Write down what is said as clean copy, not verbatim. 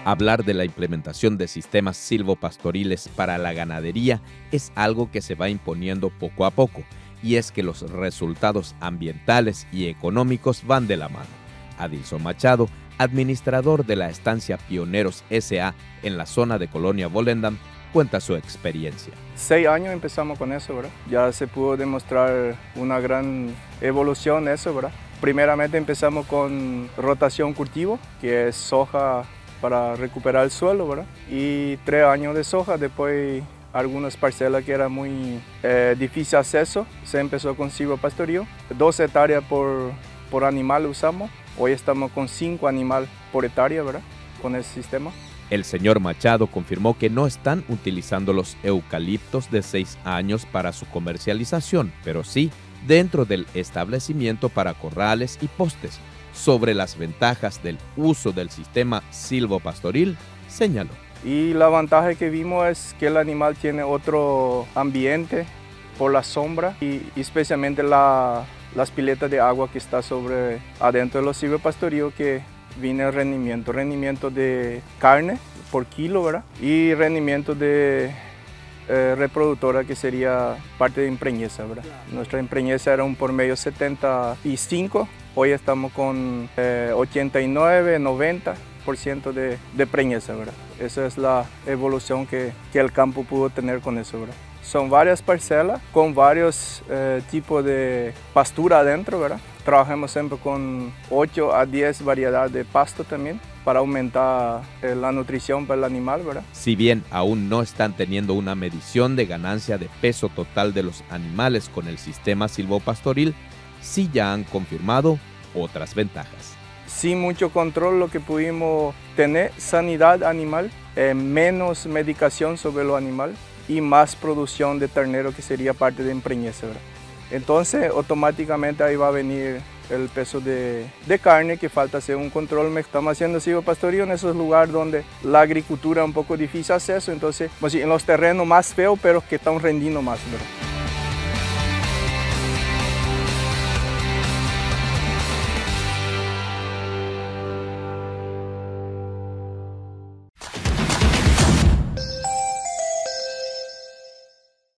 Hablar de la implementación de sistemas silvopastoriles para la ganadería es algo que se va imponiendo poco a poco, y es que los resultados ambientales y económicos van de la mano. Adilson Machado, administrador de la estancia Pioneros S.A. en la zona de Colonia Volendam, cuenta su experiencia. 6 años empezamos con eso, ¿verdad? Ya se pudo demostrar una gran evolución eso, ¿verdad? Primeramente empezamos con rotación cultivo, que es soja para recuperar el suelo, ¿verdad? Y 3 años de soja, después algunas parcelas que era muy difícil acceso, se empezó con silvopastoreo. 2 hectáreas por animal usamos, hoy estamos con 5 animales por hectárea, ¿verdad? Con ese sistema. El señor Machado confirmó que no están utilizando los eucaliptos de 6 años para su comercialización, pero sí dentro del establecimiento para corrales y postes. Sobre las ventajas del uso del sistema silvopastoril, señaló. Y la ventaja que vimos es que el animal tiene otro ambiente por la sombra y especialmente las piletas de agua que está adentro de los silvopastoreos, que viene el rendimiento de carne por kilo, ¿verdad? Y rendimiento de reproductora, que sería parte de empreñeza, ¿verdad? Nuestra empreñeza era un promedio 75, hoy estamos con 89, 90% de preñeza, ¿verdad? Esa es la evolución que el campo pudo tener con eso, ¿verdad? Son varias parcelas con varios tipos de pastura adentro, ¿verdad? Trabajamos siempre con 8 a 10 variedades de pasto también para aumentar la nutrición para el animal, ¿verdad? Si bien aún no están teniendo una medición de ganancia de peso total de los animales con el sistema silvopastoril, sí ya han confirmado otras ventajas. Sin mucho control, lo que pudimos tener, sanidad animal, menos medicación sobre los animales y más producción de ternero, que sería parte de empreñeza, ¿verdad? Entonces automáticamente ahí va a venir el peso de carne, que falta hacer un control. Estamos haciendo silvopastoreo en esos lugares donde la agricultura es un poco difícil acceso, entonces en los terrenos más feos, pero que están rendiendo más, ¿verdad?